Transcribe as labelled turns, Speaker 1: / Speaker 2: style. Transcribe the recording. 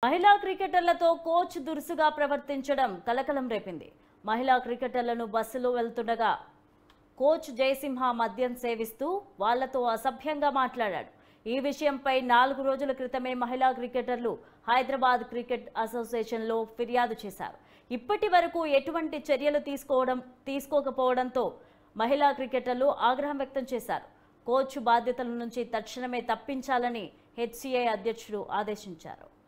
Speaker 1: మహిళా క్రికెటర్లతో కోచ్ దురుసుగా ప్రవర్తించడం కలకలం రేపింది. మహిళా క్రికెటర్లను బస్సులో వెళ్తుండగా కోచ్ జయసింహ మద్యం సేవిస్తూ వాళ్లతో అసభ్యంగా మాట్లాడాడు. ఈ విషయంపై 4 రోజుల క్రితమే మహిళా క్రికెటర్లు హైదరాబాద్ క్రికెట్ అసోసియేషన్లో ఫిర్యాదు చేశారు. ఇప్పటి వరకు ఎటువంటి చర్యలు తీసుకోకపోవడంతో మహిళా క్రికెటర్లు ఆగ్రహం వ్యక్తం చేశారు. కోచ్ బాధ్యతల నుంచి తక్షణమే తప్పించాలని హెచ్సిఐ అధ్యక్షుడు ఆదేశించారు.